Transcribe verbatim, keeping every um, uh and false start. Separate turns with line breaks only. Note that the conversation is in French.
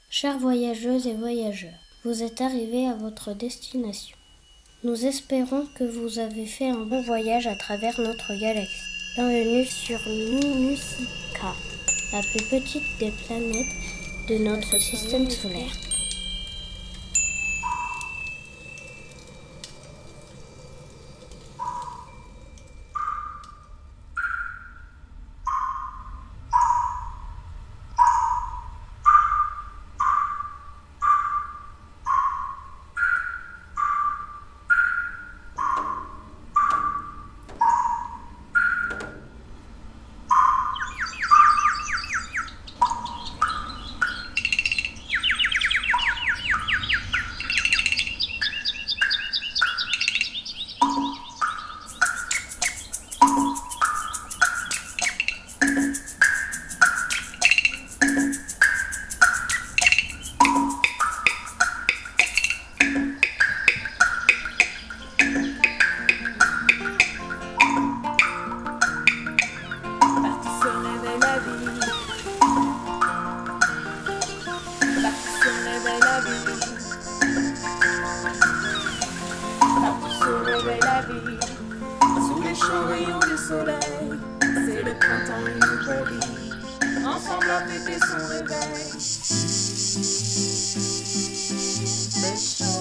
Chères voyageuses et voyageurs, vous êtes arrivés à votre destination. Nous espérons que vous avez fait un bon voyage à travers notre galaxie. Bienvenue sur Minusika, la plus petite des planètes de notre système solaire.
Sous les chauds rayons du soleil, c'est le printemps une nouvelle vie. Ensemble à fêter son réveil. Les chauds